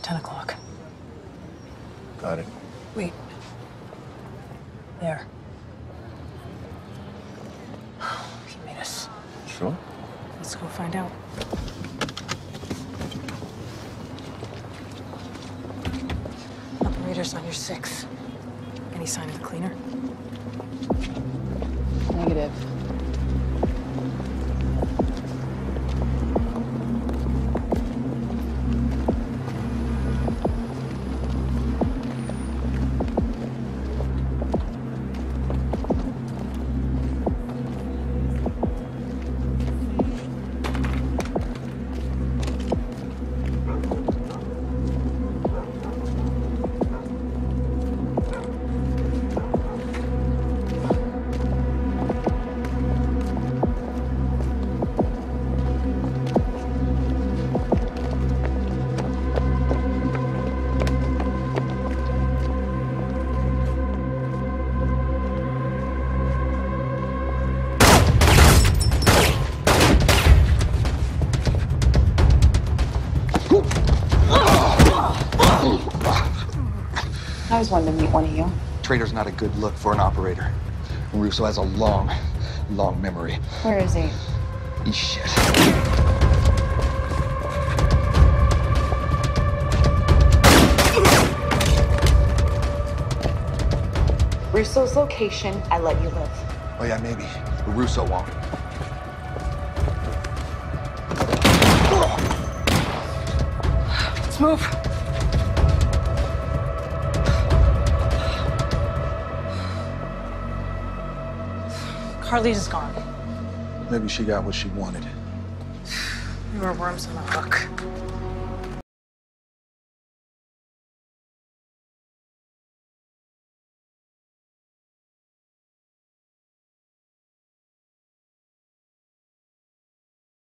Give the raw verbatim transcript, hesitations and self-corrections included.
ten o'clock. Got it. Wait. There. He made us. Sure. Let's go find out. Operators on your six. Any sign of the cleaner? Negative. I always wanted to meet one of you. Traitor's not a good look for an operator. Russo has a long, long memory. Where is he? He's shit. Russo's location, I let you live. Oh yeah, maybe. But Russo won't. Let's move. Carly's is gone. Maybe she got what she wanted. We were worms on a hook.